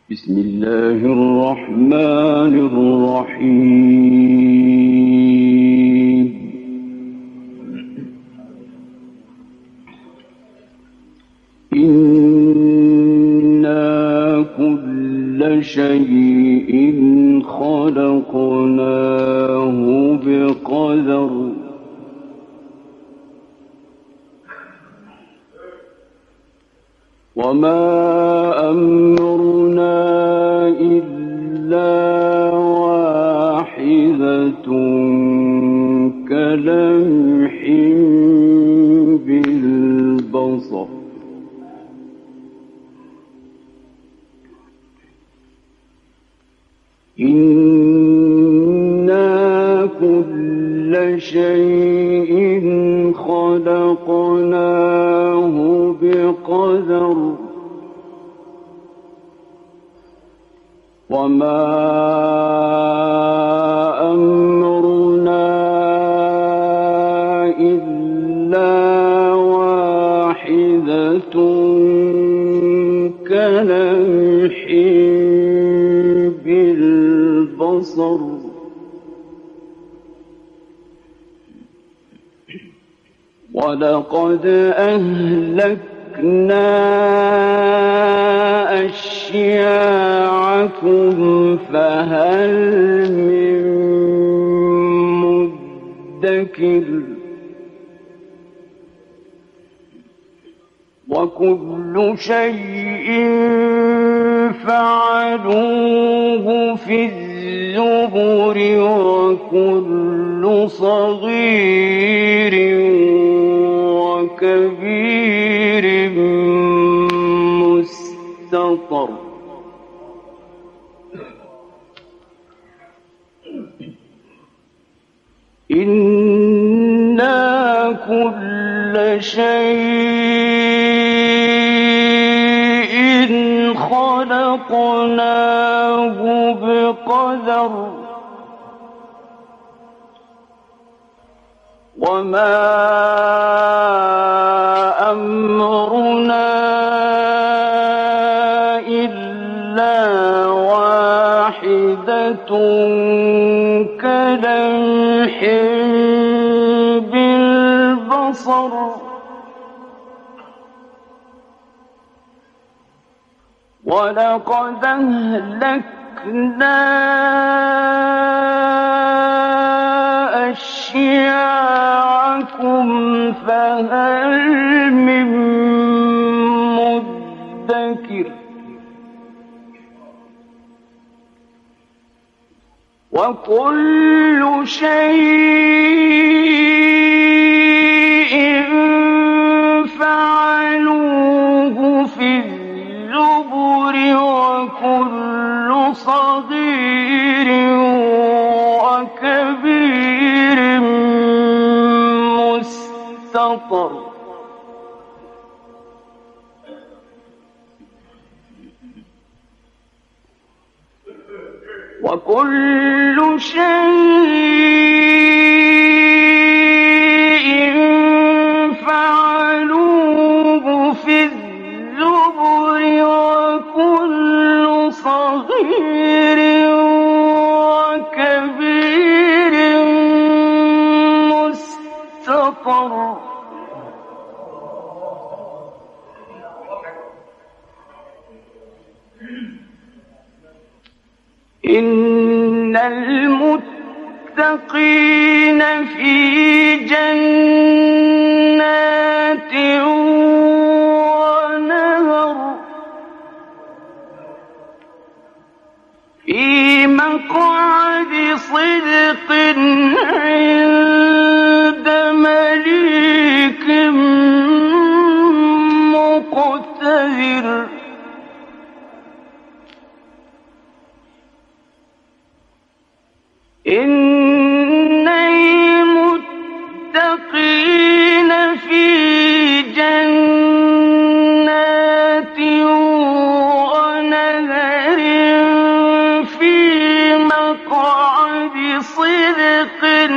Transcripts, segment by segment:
بسم الله الرحمن الرحيم. إنا كل شيء خلقناه بقدر وما أمرنا إلا واحدة كلمح بالبصر إنا كل شيء خلقناه بقدر وما أمرنا إلا واحدة كلمح بالبصر ولقد أهلكنا أشياعكم فهل من مدكر وكل شيء فعلوه في الزبر وكل صغير وكبير مستطر إنا كل شيء خلقناه بقدر وما أمرنا إلا واحدة كلمح بالبصر ولقد أهلكنا أشياعكم فهل من مدكر وكل شيء فعلوه في الزبر وكل صغير وكبير مستطر وكل شيء فعلوه في الزبر وكل صغير وكبير مستطر إن المتقين في جنات ونهر في مقعد صدق عند مليك مقتدر إن المتقين في جنات ونهر في مقعد صدق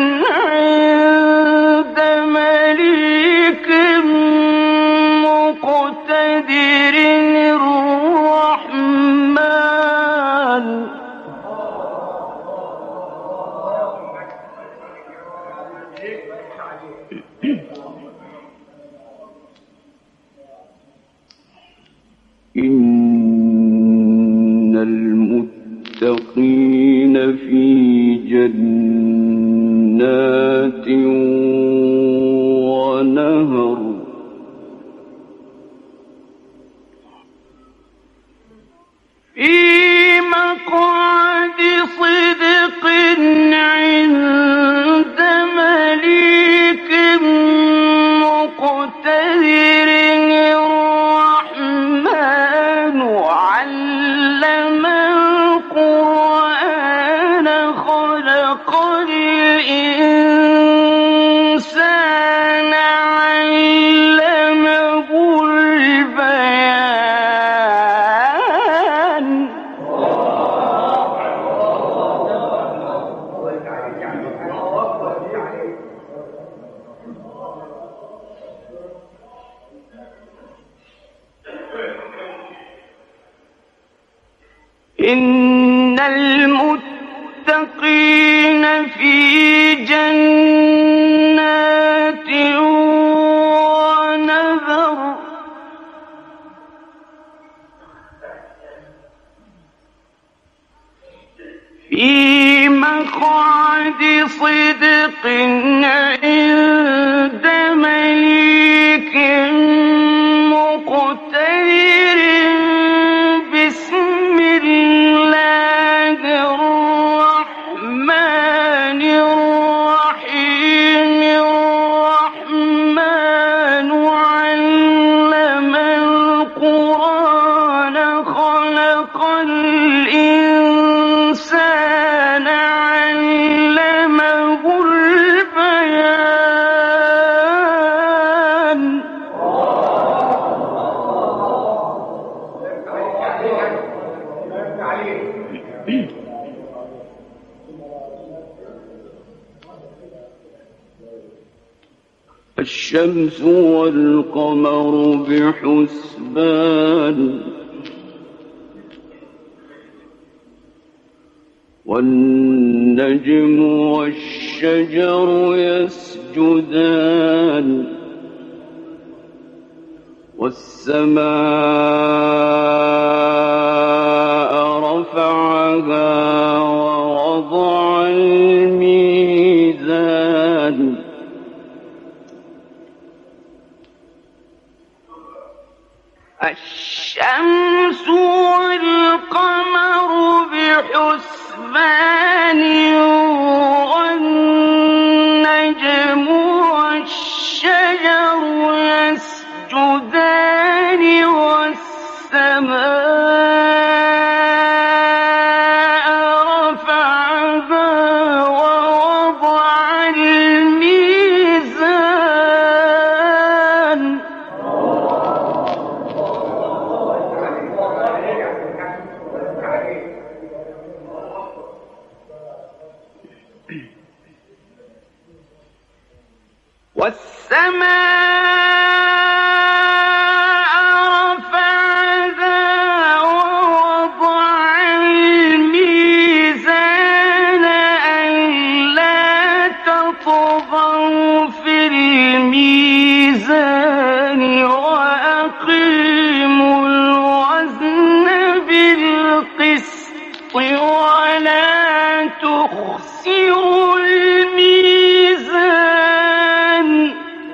عند مليك مقتدر الرحمن للمتقين في جنات ونهر في مقعد صدق عند مليك مقتدر الرحمن علم القرآن خلق الإنسان علمه البيان إن المتقين في جنات ونذر في مقعد صدق عند مليك مقتدر بسم الله الرحمن الرحيم الرحمن علم القرآن خلق الإنسان علمه البيان الشمس والقمر بحسبان والنجم والشجر يسجدان والسماء رفعها ووضع الميزان الشمس والقمر بحسبان والنجم والشجر يسجدان والسماء رفعها ووضع الميزان والسماء رفعها ووضع الميزان ألا تطغوا في الميزان وأقيموا الوزن بالقسط ولا تخسروا الميزان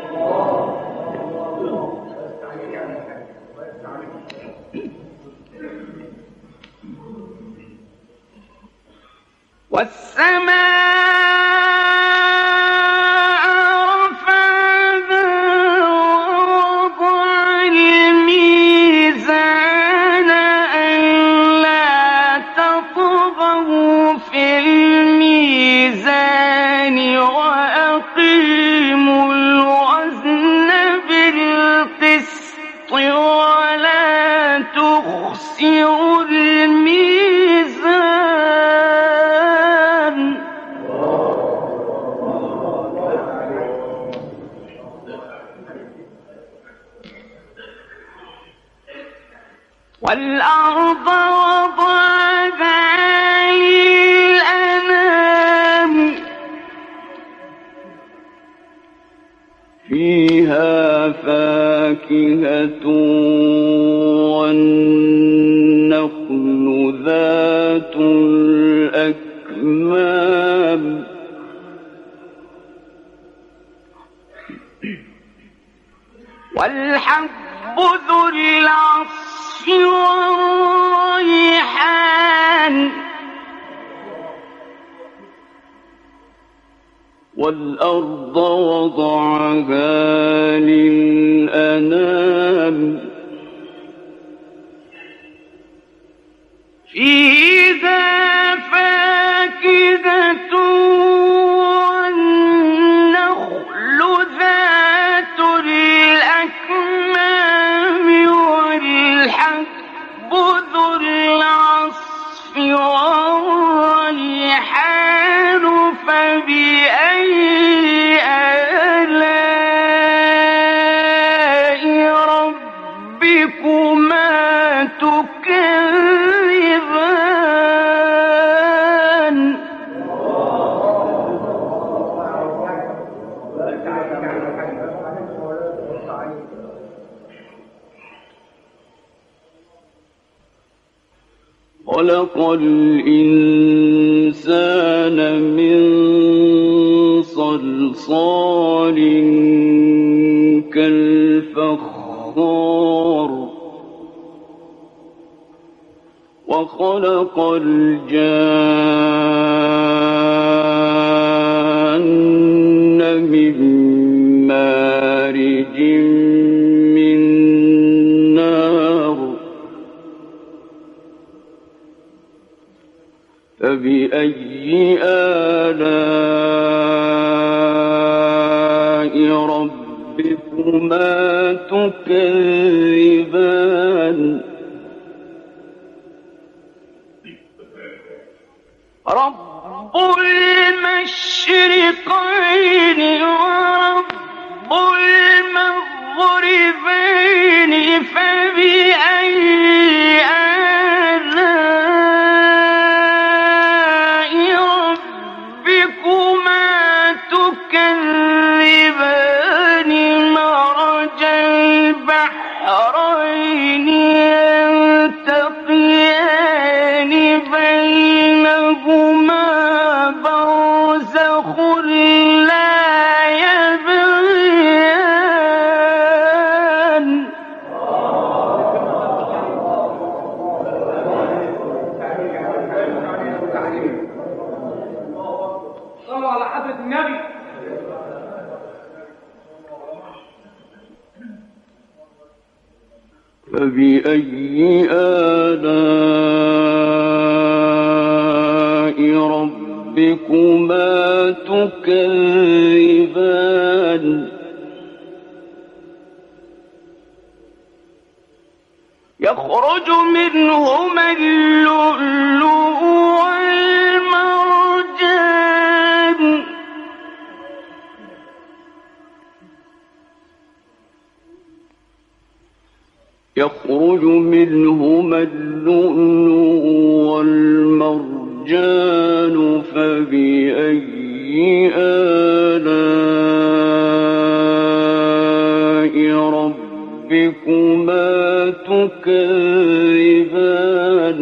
والسماء رفعها ووضع الميزان ألا تطغوا في الميزان وأقيموا الوزن بالقسط ولا تخسروا الميزان والأرض وضعها للأنام فيها فاكهة والنخل والنخل ذات الأكمام والحب ذو العصف والريحان والأرض وضعها للأنام فيها فاكهة والنخل ذات الأكمام والحب ذو العصف والريحان فبأي آلاء ربكما تكذبان خلق الإنسان من صلصال كالفخار وخلق الجان من مارج من نار فبأي آلاء ربكما تكذبان رب المشرقين ورب المغربين فبأي آلاء ربكما تكذبان مرج البحرين يلتقيان بينهما برزخ لا يبغيان صلوا على حضرة النبي. فبأي آلاء ربكما تكذبان يخرج منهما اللؤلؤ والمرجان يخرج منهما اللؤلؤ والمرجان فبأي آلاء ربكما تكذبان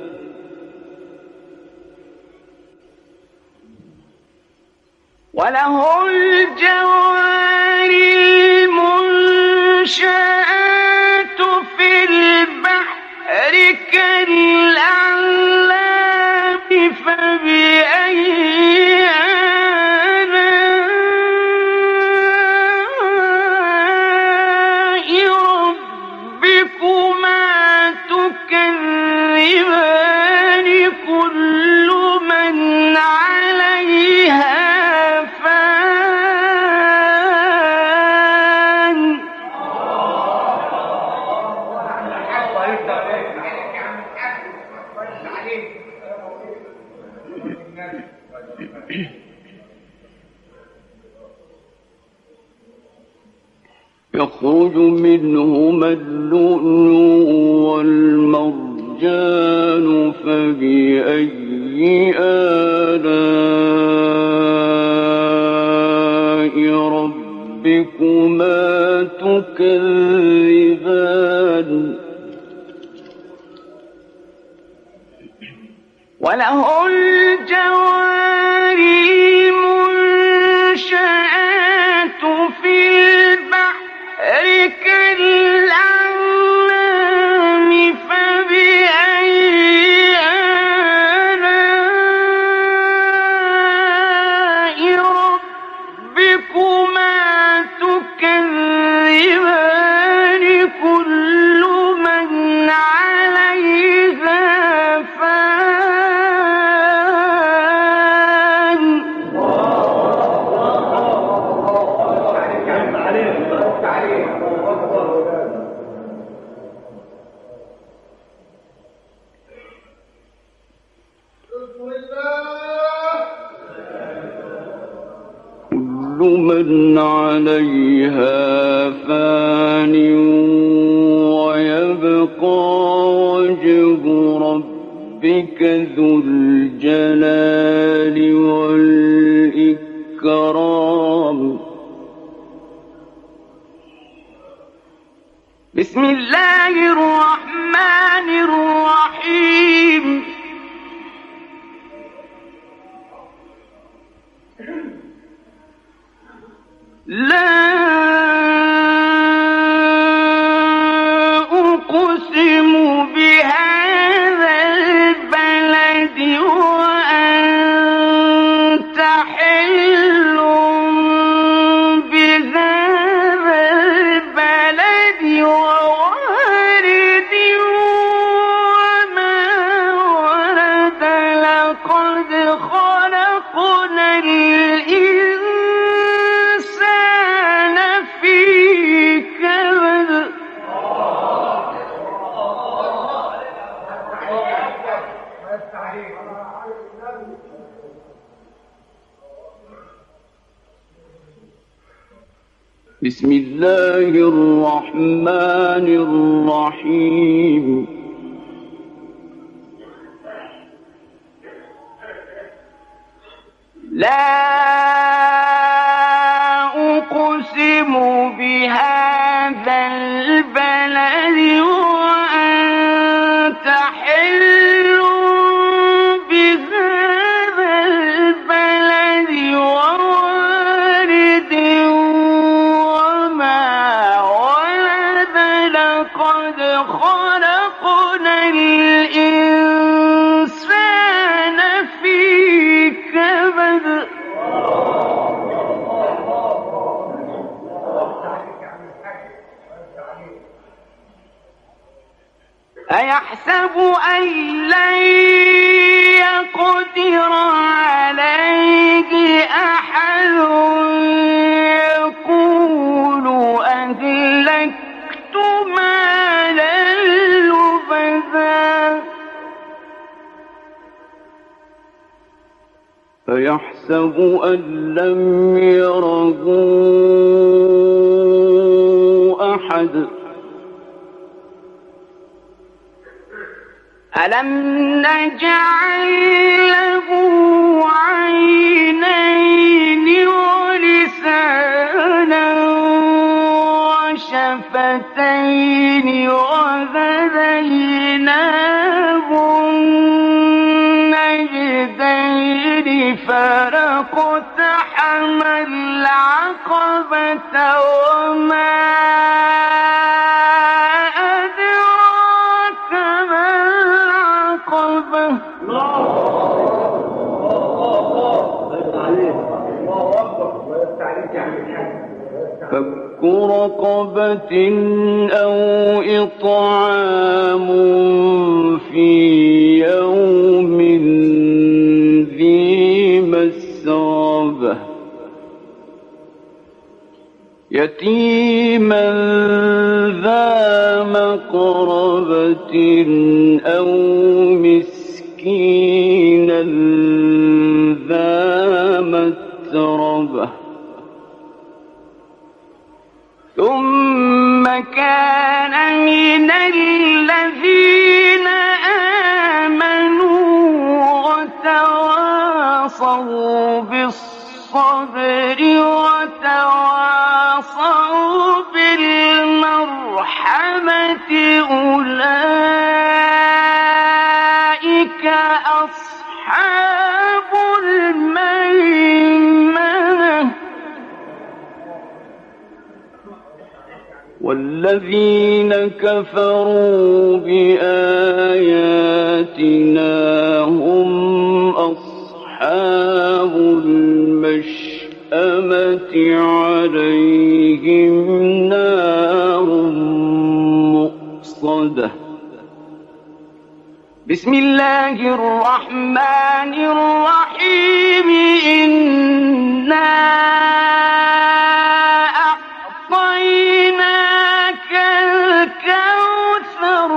وله الجوار المنشآت في البحر كالأعلام فبأي آلاء ربكما تكذبان كل من عليها فان يخرج منهما اللؤلؤ والمرجان فبأي آلاء ربكما تكذبان وله الجوار المنشآت في البحر كالأعلام فبأي آلاء ربكما تكذبان كل من عليها فان كل من عليها فان ويبقى وجه ربك ذو الجلال والإكرام. بسم الله الرحمن الرحيم. لا أقسم بهذا البلد وأنت حل بهذا البلد ووالد وما ولد لقد خلقنا الإنسان في كبد. بسم الله الرحمن الرحيم. لا أقسم بهذا البلد وأنت حل بهذا البلد ووالد وما ولد لقد خلقنا الإنسان في كبد. أيحسب أن لن يقدر عليه أحد يقول أهلكت مالا لبدا أيحسب أن لم يره أحد ألم نجعل له عينين ولسانا وشفتين وهديناه النجدين فلاقتحم العقبة وما أدراك ما العقبة. فك رقبة أو إطعام في يوم ذي مسغبة يتيما ذا مقربة أو مسكينا ذا متربة ثم كان من الذين آمنوا وتواصوا بالصبر وتواصوا بالمرحمة أولئك أولئك أصحاب الميمنة والذين كفروا بآياتنا هم أصحاب المشأمة عليهم نار مؤصدة. بسم الله الرحمن الرحيم. إنا أعطيناك الكوثر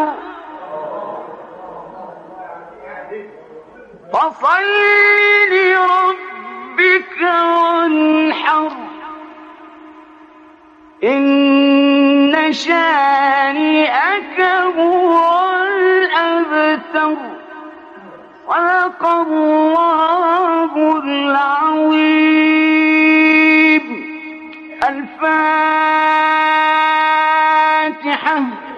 فصل لربك وانحر إن شانئك هو الأبتر. صدق الله العظيم. الفاتحة.